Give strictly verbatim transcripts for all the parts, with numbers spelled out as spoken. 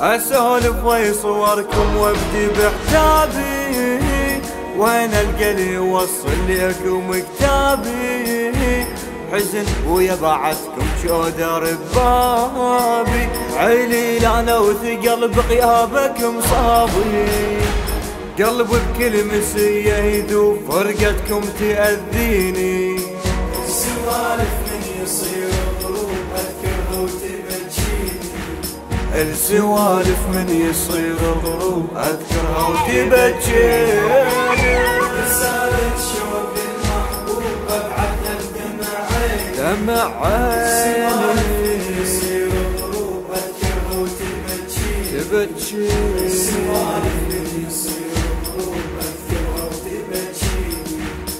اسولف ويا صوركم وابدي بحجابي، وين القلي وصل لكم كتابي، حزن ويا بعدكم شودر ببابي، عيلي انا وثقل بغيابكم صابي، قلب بكل مسية يذوب فرقتكم تأذيني، السوالف من يصير غروب اذكرها وتبجيني، السوالف من يصير غروب اذكرها وتبجيني، رسالة شوق المحبوب ابعثها لدمع عيني، دمع عيني يصير غروب اذكرها وتبجيني، تبجيني السوالف من يصير غروب اذكرها وتبجيني.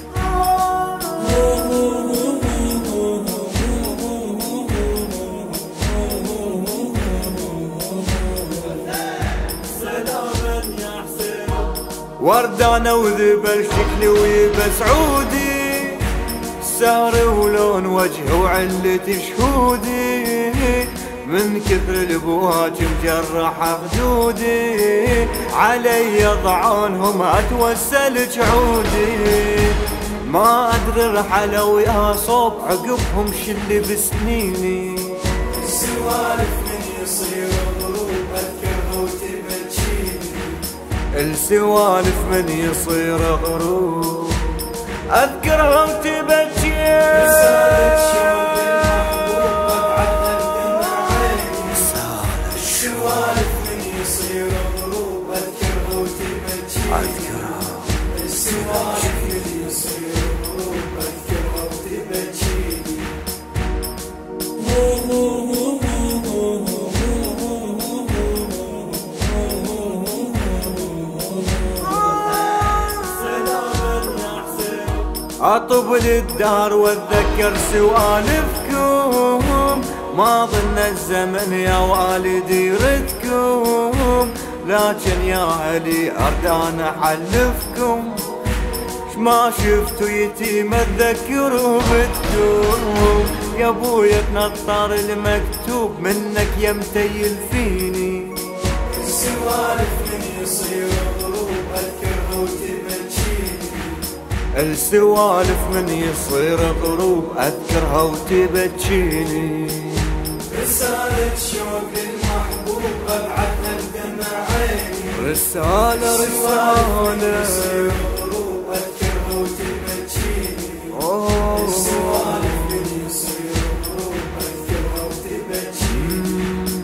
وردانة وذب الشكل ويبس عودي، سهر ولون وجهه وعلة شهودي، من كثر البواج مجرح خدودي، علي يضعونهم اتوسل جعودي، ما ادري رحلوا ويا صوب عقبهم شل بسنيني، السوالف من يصير غروب اذكرها وتبجيني، السوالف من يصير غروب اذكرها وتبجيني، رسالة شوق المحبوب ابعثها لدمع عيني، السوالف من يصير غروب اذكرها وتبجيني، السوالف من يصير غروب اذكرها وتبجيني. اطب للدهر واتذكر سوالفكم، ما ظن الزمن يا والدي يردكم، لكن يا اهلي ارد انا احلفكم، ما شفتوا يتيم اتذكر بتكم، يا ابويا تنطر المكتوب منك يا متيل فيني، السوالف من يصير غروب اذكرها وتبجيني، السوالف من يصير غروب اذكرها وتبجيني، رسالة شوق المحبوب ابعثها لدمع عيني، رسالة رسالة يصير غروب اذكرها وتبجيني، أوه. السوالف من يصير غروب اذكرها وتبجيني.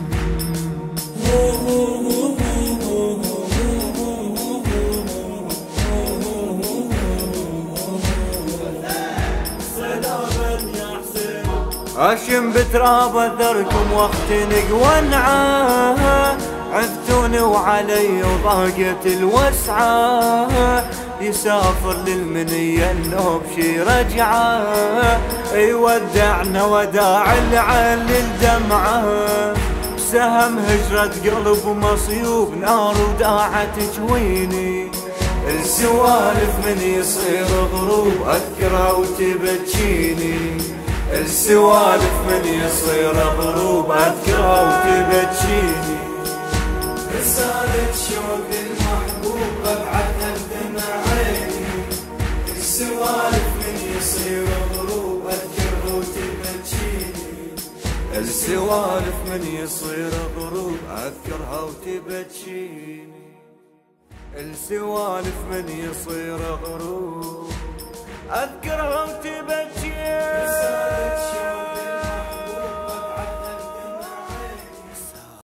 اشم بتراب اثركم واختنق ونعاه، عفتوني وعلي وضاقت الوسعه، يسافر للمنية النوب شي رجعه، يودعنا وداع العل الدمعه، سهم هجرة قلب مصيوب نار وداعة تجويني، السوالف من يصير غروب اذكرها وتبجيني، السوالف من يصير غروب اذكرها وتبجيني، رسالة شوق المحبوب ابعثها لدمع عيني، السوالف من يصير غروب اذكرها وتبجيني، السوالف من يصير غروب اذكرها وتبجيني، السوالف من يصير غروب اذكرها وتبجيني.